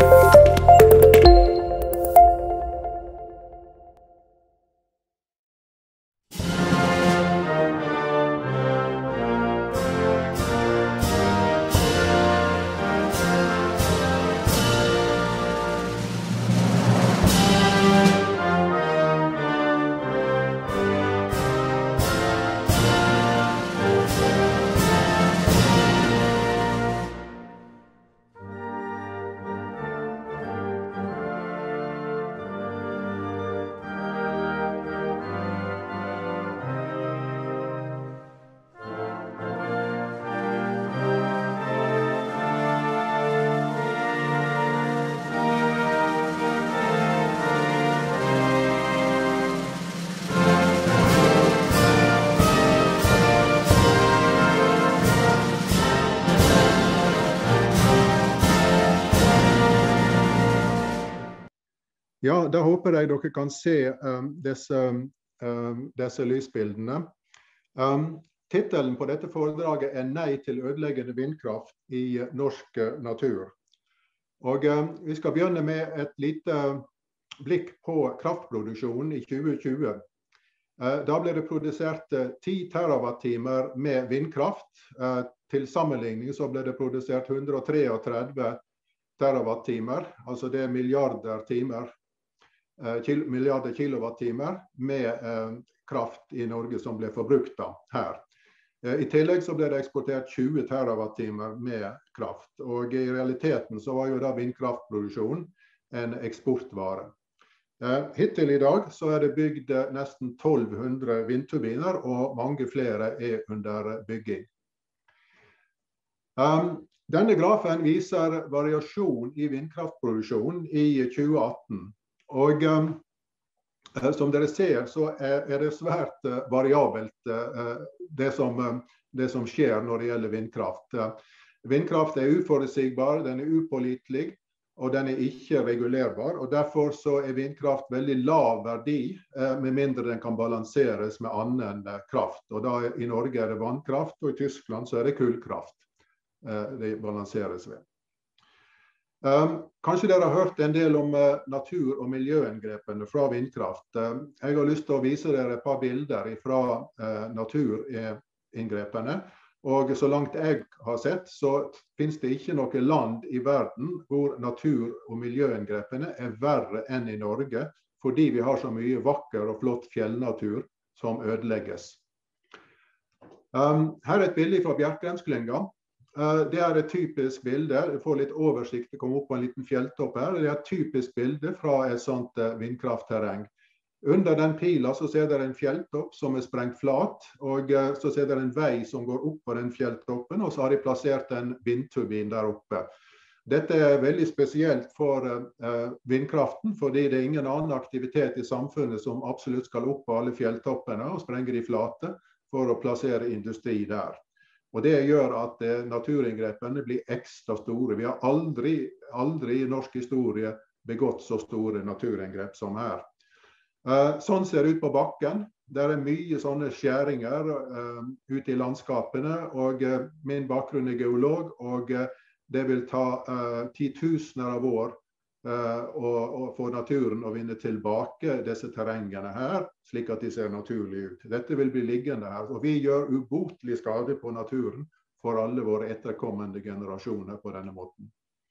Ja, da håper jeg dere kan se disse lysbildene. Titelen på dette foredraget Nei til ødeleggende vindkraft i norsk natur. Og vi skal begynne med et lite blikk på kraftproduksjonen i 2020. Da ble det produsert 10 terawattimer med vindkraft. Til sammenligning så ble det produsert 133 terawattimer, altså det er milliarder kilowattimer med kraft i Norge som ble forbrukt her. I tillegg så ble det eksportert 20 terawattimer med kraft, og i realiteten så var jo da vindkraftproduksjon en eksportvare. Hittil i dag så er det bygd nesten 1200 vindturbiner, og mange flere er under bygging. Denne grafen viser variasjon i vindkraftproduksjon i 2018. Og som dere ser så er det svært variabelt det som skjer når det gjelder vindkraft. Vindkraft er uforutsigbar, den er upålitelig, og den er ikke regulerbar. Og derfor så er vindkraft veldig lav verdi, med mindre den kan balanseres med annen kraft. Og da i Norge er det vannkraft, og i Tyskland så er det kullkraft det balanseres ved. Kanskje dere har hørt en del om natur- og miljøinngrepene fra vindkraft. Jeg har lyst til å vise dere et par bilder fra naturinngrepene. Og så langt jeg har sett, så finnes det ikke noe land i verden hvor natur- og miljøinngrepene er verre enn i Norge, fordi vi har så mye vakker og flott fjellnatur som ødelegges. Her er et bilde fra Bjerkreimsklynga. Det er et typisk bilde, du får litt oversikt, det kommer opp på en liten fjelltopp her. Det er et typisk bilde fra et sånt vindkraftterreng. Under den pila så ser dere en fjelltopp som er sprengt flat, og så ser dere en vei som går opp på den fjelltoppen, og så har de plassert en vindturbin der oppe. Dette er veldig spesielt for vindkraften, fordi det er ingen annen aktivitet i samfunnet som absolutt skal opp på alle fjelltoppene og sprenge de flate for å plassere industri der. Og det gjør at naturinngrepene blir ekstra store. Vi har aldri i norsk historie begått så store naturinngrep som her. Sånn ser det ut på bakken. Det er mye sånne skjæringer ute i landskapene, og min bakgrunn er geolog, og det vil ta 10 000 av år for naturen å vinne tilbake disse terrengene her, slik at de ser naturlig ut. Dette vil bli liggende her, og vi gjør ubotelig skade på naturen for alle våre etterkommende generasjoner på denne måten.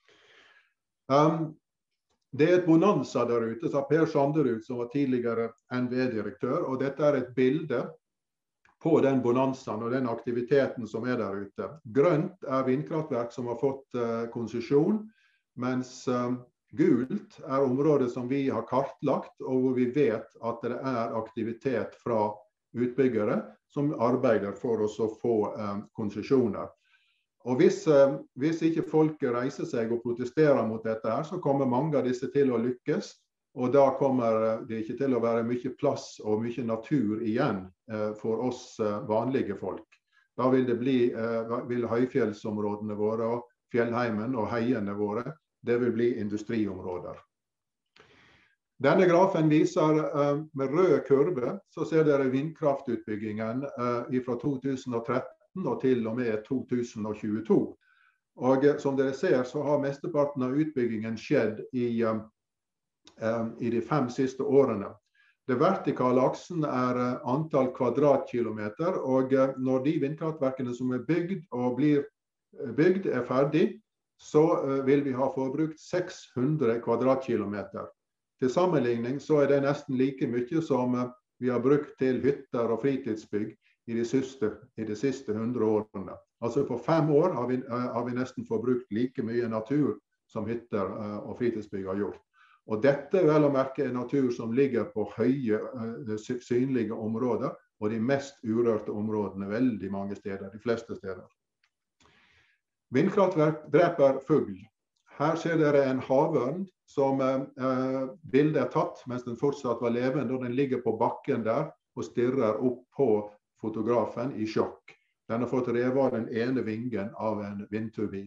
Det er et bonanza der ute, sa Per Sanderud, som var tidligere NVE-direktør, og dette er et bilde på den bonanzaen og den aktiviteten som er der ute. Grønt er vindkraftverk som har fått konsesjon, mens gult er området som vi har kartlagt, og hvor vi vet at det er aktivitet fra utbyggere som arbeider for oss å få konsesjoner. Og hvis ikke folk reiser seg og protesterer mot dette her, så kommer mange av disse til å lykkes, og da kommer det ikke til å være mye plass og mye natur igjen for oss vanlige folk. Da vil høyfjellsområdene våre og fjellheimen og heiene våre, det vil bli industriområder. Denne grafen viser med rød kurve, så ser dere vindkraftutbyggingen fra 2013 og til og med 2022. Og som dere ser, så har mesteparten av utbyggingen skjedd i de 5 siste årene. Det vertikale aksen antall kvadratkilometer, og når de vindkraftverkene som bygd og blir bygd ferdig, så vil vi ha forbrukt 600 kvadratkilometer. Til sammenligning så det nesten like mye som vi har brukt til hytter og fritidsbygg i de siste 100 årene. Altså på 5 år har vi nesten forbrukt like mye natur som hytter og fritidsbygg har gjort. Og dette vel å merke natur som ligger på høye, synlige områder, og de mest urørte områdene veldig mange steder, de fleste steder. Vindkraftverk dreper fugl. Her ser dere en havørn som bildet tatt mens den fortsatt var levende, og den ligger på bakken der og stirrer opp på fotografen i sjokk. Den har fått revet av den ene vingen av en vindturbin.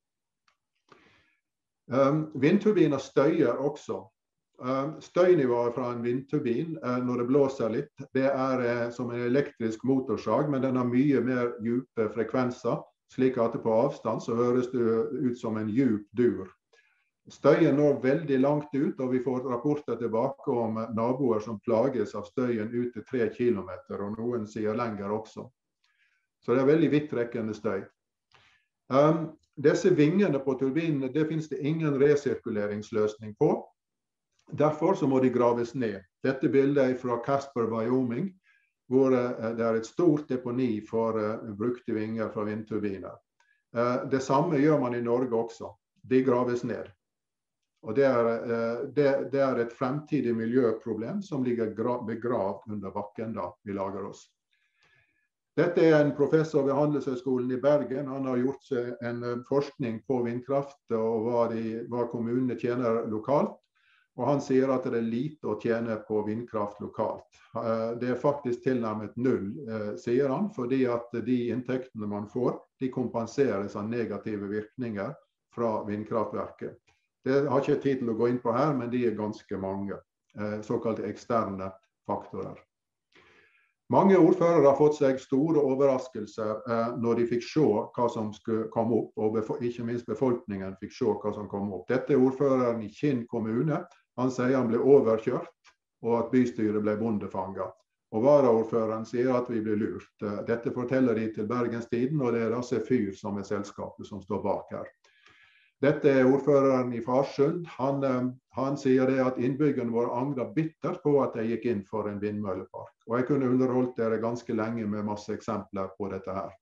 Vindturbiner støyer også. Støynivået fra en vindturbin når det blåser litt, det som en elektrisk motorsag, men den har mye mer dype frekvenser, slik at på avstand så høres det ut som en djup dur. Støyen når veldig langt ut, og vi får rapporter tilbake om naboer som plages av støyen ut til 3 kilometer, og noen sier lenger også. Så det veldig vidtrekkende støy. Disse vingene på turbinene, det finnes det ingen resirkuleringsløsning på. Derfor så må de graves ned. Dette bildet fra Casper, Wyoming, hvor det et stort deponi for brukte vinger fra vindturbiner. Det samme gjør man i Norge også. De graves ned. Og det et fremtidig miljøproblem som ligger begravd under bakken da vi lager oss. Dette en professor ved Handelshøyskolen i Bergen. Han har gjort en forskning på vindkraft og hva kommunene tjener lokalt. Og han sier at det lite å tjene på vindkraft lokalt. Det faktisk tilnærmet null, sier han, fordi at de inntektene man får, de kompenseres av negative virkninger fra vindkraftverket. Det har ikke tid til å gå inn på her, men de ganske mange, såkalte eksterne faktorer. Mange ordførere har fått seg store overraskelser når de fikk se hva som skulle komme opp, og ikke minst befolkningen fikk se hva som kom opp. Dette ordføreren i Kinn kommune. Han sier han ble overkjørt, og at bystyret ble bondefanget. Og varaordføreren sier at vi ble lurt. Dette forteller de til Bergens Tidende, og det altså Fyr som selskapet som står bak her. Dette ordføreren i Farsund. Han sier det at innbyggerne våre angrer bittert på at de gikk inn for en vindmøllepark. Og jeg kunne underholdt dere ganske lenge med masse eksempler på dette her.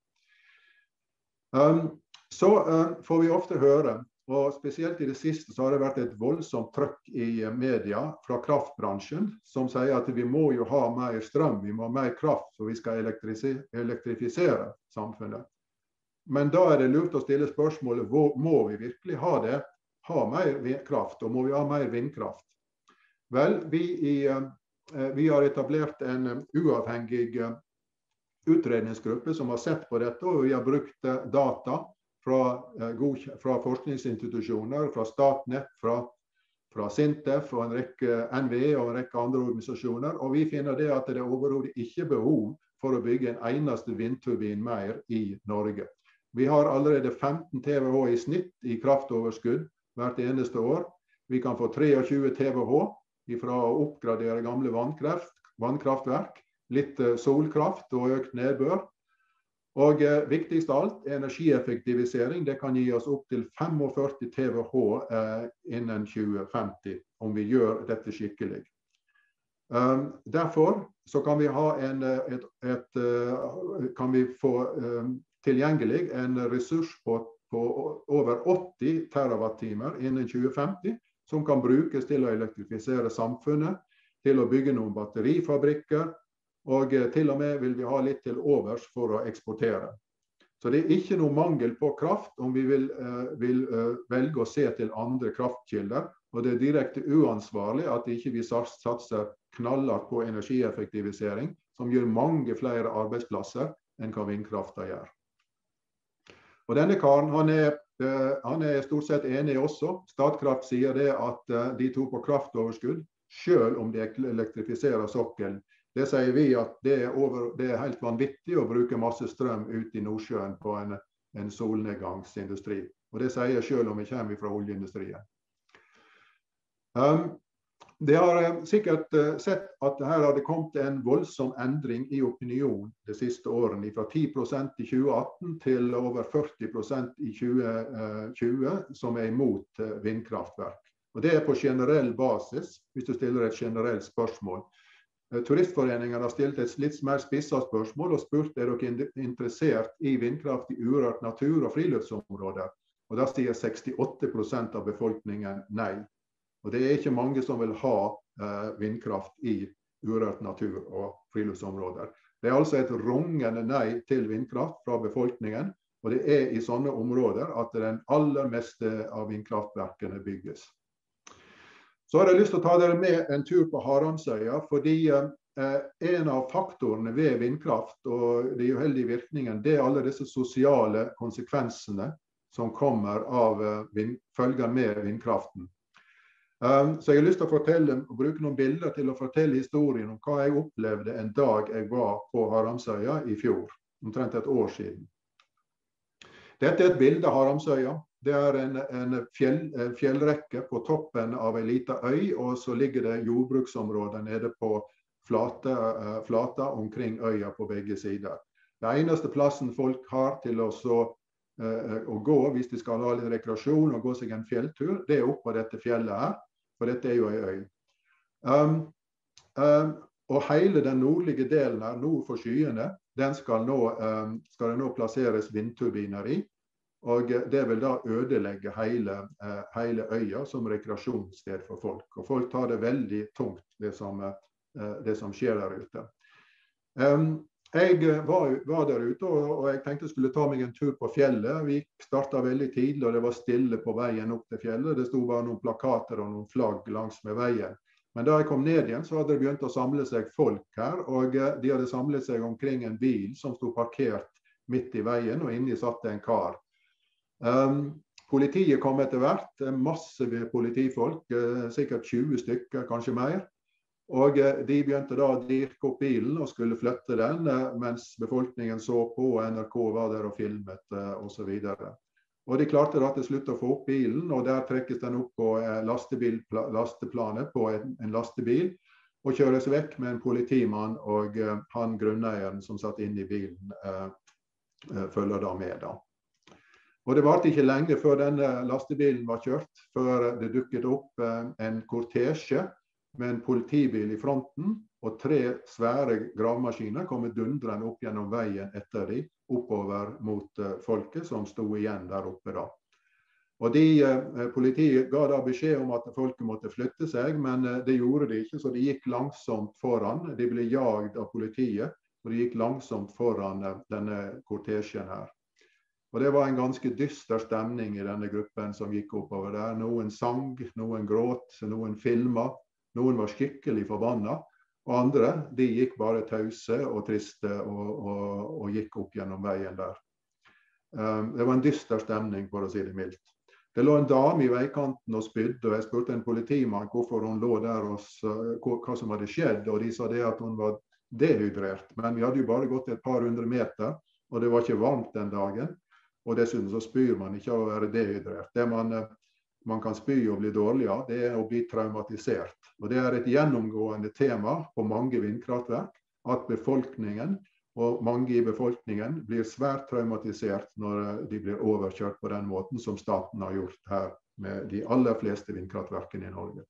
Så får vi ofte høre, og spesielt i det siste så har det vært et voldsomt trykk i media fra kraftbransjen, som sier at vi må jo ha mer strøm, vi må ha mer kraft, så vi skal elektrifisere samfunnet. Men da det lurt å stille spørsmålet, må vi virkelig ha mer kraft, og må vi ha mer vindkraft? Vel, vi har etablert en uavhengig utredningsgruppe som har sett på dette, og vi har brukt data fra forskningsinstitusjoner, fra Statnett, fra Sintef og en rekke NVE og en rekke andre organisasjoner, og vi finner det at det overhodet ikke behov for å bygge en eneste vindturbin mer i Norge. Vi har allerede 15 TWh i snitt i kraftoverskudd hvert eneste år. Vi kan få 23 TWh fra å oppgradere gamle vannkraftverk, litt solkraft og økt nedbør. Og viktigst av alt, energieffektivisering. Det kan gi oss opp til 45 TWh innen 2050, om vi gjør dette skikkelig. Derfor så kan vi få tilgjengelig en ressurs på over 80 terawattimer innen 2050, som kan brukes til å elektrifisere samfunnet, til å bygge noen batterifabrikker, og til og med vil vi ha litt til overs for å eksportere. Så det ikke noe mangel på kraft om vi vil velge å se til andre kraftkilder, og det direkte uansvarlig at ikke vi satser knallhardt på energieffektivisering, som gjør mange flere arbeidsplasser enn hva vindkraften gjør. Og denne karen, han stort sett enig også. Statkraft sier det at de tror på kraftoverskudd, selv om de elektrifiserer sokkelen. Det sier vi at det helt vanvittig å bruke masse strøm ut i Nordsjøen på en solnedgangsindustri. Og det sier jeg selv om jeg kommer fra oljeindustrien. Det har sikkert sett at her har det kommet en voldsom endring i opinion de siste årene, fra 10% i 2018 til over 40% i 2020 som imot vindkraftverk. Og det på generell basis, hvis du stiller et generelt spørsmål. Turistforeningen har stilt et litt mer spisset spørsmål og spurt dere interessert i vindkraft i urørt natur og friluftsområder. Og da sier 68% av befolkningen nei. Og det ikke mange som vil ha vindkraft i urørt natur og friluftsområder. Det altså et rungende nei til vindkraft fra befolkningen, og det i sånne områder at den aller meste av vindkraftverkene bygges. Så har jeg lyst til å ta dere med en tur på Haramsøya, fordi en av faktorene ved vindkraft og de uheldige virkningen, det alle disse sosiale konsekvensene som kommer av følger med vindkraften. Så jeg har lyst til å bruke noen bilder til å fortelle historien om hva jeg opplevde en dag jeg var på Haramsøya i fjor, omtrent et år siden. Dette et bilde av Haramsøya. Det en fjellrekke på toppen av en liten øy, og så ligger det jordbruksområder nede på flata omkring øya på begge sider. Det eneste plassen folk har til å gå hvis de skal ha litt rekreasjon og gå seg en fjelltur, det opp på dette fjellet her. For dette jo en øy. Og hele den nordlige delen her, nord for skyene, den skal det nå plasseres vindturbiner i, og det vil da ødelegge hele øya som rekreasjonssted for folk. Og folk tar det veldig tungt, det som skjer der ute. Jeg var der ute, og jeg tenkte jeg skulle ta meg en tur på fjellet. Vi startet veldig tidlig, og det var stille på veien opp til fjellet. Det stod bare noen plakater og noen flagg langs med veien. Men da jeg kom ned igjen, så hadde det begynt å samle seg folk her, og de hadde samlet seg omkring en bil som stod parkert midt i veien, og inni satt en kar. Politiet kom etter hvert, masse politifolk, sikkert 20 stykker, kanskje mer. Og de begynte da å dirke opp bilen og skulle flytte den, mens befolkningen så på, og NRK var der og filmet og så videre. Og de klarte da til slutt å få opp bilen, og der trekkes den opp på lasteplanet på en lastebil, og kjøres vekk med en politimann, og han grunneieren som satt inne i bilen følger da med da. Og det varte ikke lenge før denne lastebilen var kjørt, før det dukket opp en kortesje med en politibil i fronten, og 3 svære gravmaskiner kom dundrende opp gjennom veien etter de, oppover mot folket som stod igjen der oppe da. Og politiet ga da beskjed om at folket måtte flytte seg, men det gjorde de ikke, så de gikk langsomt foran. De ble jaget av politiet, og de gikk langsomt foran denne kortesjen her. Og det var en ganske dyster stemning i denne gruppen som gikk oppover der. Noen sang, noen gråt, noen filmet. Noen var skikkelig forbannet, og andre, de gikk bare tause og triste og gikk opp gjennom veien der. Det var en dyster stemning, for å si det mildt. Det lå en dame i veikanten og spydde, og jeg spurte en politimann hvorfor hun lå der, og hva som hadde skjedd, og de sa det at hun var dehydrert. Men vi hadde jo bare gått et par hundre meter, og det var ikke varmt den dagen, og dessuten så spyr man ikke av å være dehydrert. Det man kan spy og bli dårlig av, det å bli traumatisert. Og det et gjennomgående tema på mange vindkraftverk, at befolkningen og mange i befolkningen blir svært traumatisert når de blir overkjørt på den måten som staten har gjort her med de aller fleste vindkraftverkene i Norge.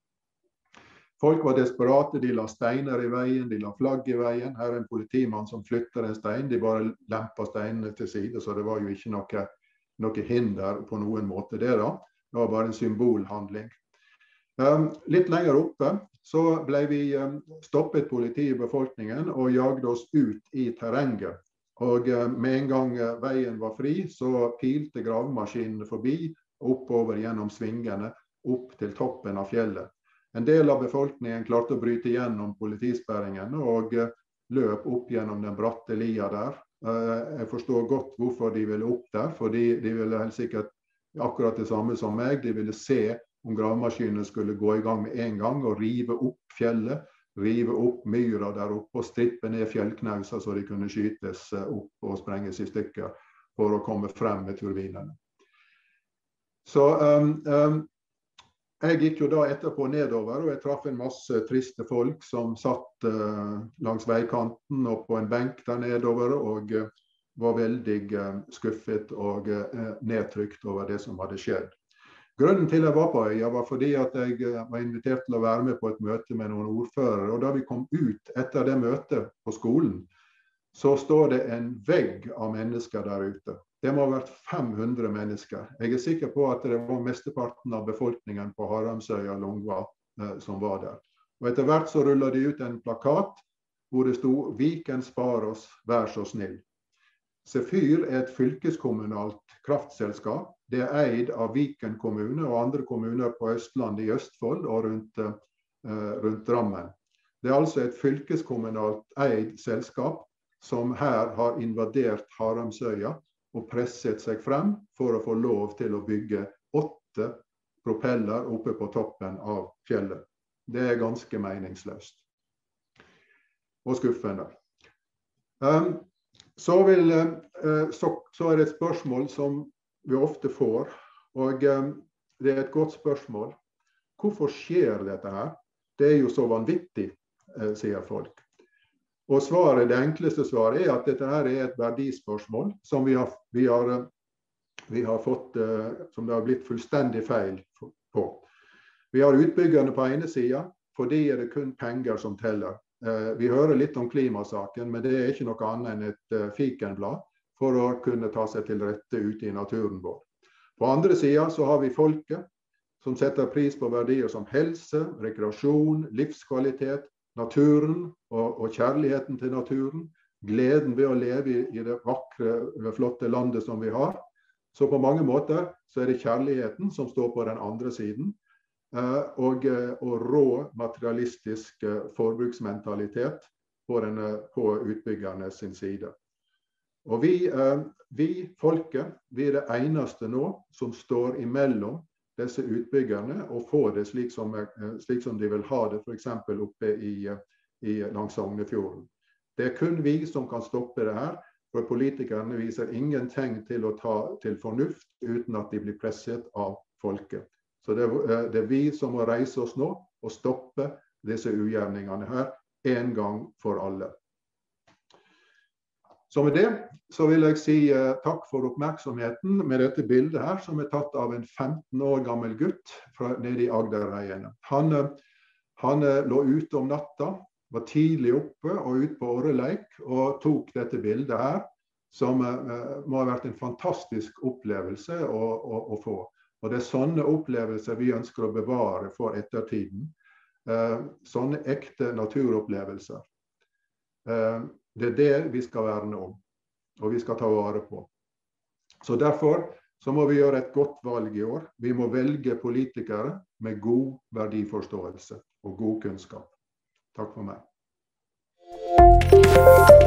Folk var desperate, de la steiner i veien, de la flagg i veien. Her en politimann som flytter en stein, de bare lemper steinene til side, så det var jo ikke noe hinder på noen måte det da. Det var bare en symbolhandling. Litt lenger oppe så ble vi stoppet politi i befolkningen og jagde oss ut i terrenget. Og med en gang veien var fri, så pilte gravemaskinene forbi, oppover gjennom svingene, opp til toppen av fjellet. En del av befolkningen klarte å bryte gjennom politisperringene og løp opp gjennom den bratte lia der. Jeg forstår godt hvorfor de ville opp der, fordi de ville helt sikkert akkurat det samme som meg. De ville se om gravemaskinene skulle gå i gang med en gang og rive opp fjellet, rive opp myra der oppe og strippe ned fjellknauser så de kunne skytes opp og sprenges i stykker for å komme frem med turbinene. Så jeg gikk jo da etterpå nedover, og jeg traff en masse triste folk som satt langs veikanten og på en benk der nedover, og var veldig skuffet og nedtrykt over det som hadde skjedd. Grunnen til jeg var på øya var fordi at jeg var invitert til å være med på et møte med noen ordførere, og da vi kom ut etter det møtet på skolen, så står det en vegg av mennesker der ute. Det må ha vært 500 mennesker. Jeg er sikker på at det var mesteparten av befolkningen på Haramsøya og Longva som var der. Og etter hvert så rullet de ut en plakat hvor det stod «Viken spar oss, vær så snill». Zefyr er et fylkeskommunalt kraftselskap. Det er eid av Viken kommune og andre kommuner på Østland i Østfold og rundt Drammen. Det er altså et fylkeskommunalt eid selskap som her har invadert Haramsøya og presset seg frem for å få lov til å bygge 8 propeller oppe på toppen av fjellet. Det er ganske meningsløst og skuffende. Så er det et spørsmål som vi ofte får, og det er et godt spørsmål. Hvorfor skjer dette her? Det er jo så vanvittig, sier folk. Og svaret, det enkleste svaret er at dette her er et verdispørsmål som vi har fått, som det har blitt fullstendig feil på. Vi har utbyggerne på ene siden, fordi det kun penger som teller. Vi hører litt om klimasaken, men det er ikke noe annet enn et fikenblad for å kunne ta seg til rette ute i naturen vår. På andre siden så har vi folket som setter pris på verdier som helse, rekreasjon, livskvalitet, naturen og kjærligheten til naturen, gleden ved å leve i det vakre, flotte landet som vi har. Så på mange måter så er det kjærligheten som står på den andre siden, og rå materialistisk forbruksmentalitet på utbyggerne sin side. Og vi folket, vi er det eneste nå som står imellom disse utbyggerne og få det slik som de vil ha det, for eksempel oppe langs Sognefjorden. Det er kun vi som kan stoppe det her, for politikerne viser ingen tegn til å ta til fornuft uten at de blir presset av folket. Så det er vi som må reise oss nå og stoppe disse ugjerningene her en gang for alle. Så med det så vil jeg si takk for oppmerksomheten med dette bildet her, som er tatt av en 15 år gammel gutt nede i Agderreiene. Han lå ute om natta, var tidlig oppe og ut på orreleik, og tok dette bildet her, som må ha vært en fantastisk opplevelse å få. Og det er sånne opplevelser vi ønsker å bevare for ettertiden. Sånne ekte naturopplevelser. Det er det vi skal verne om, og vi skal ta vare på. Så derfor så må vi gjøre et godt valg i år. Vi må velge politikere med god verdiforståelse og god kunnskap. Takk for meg.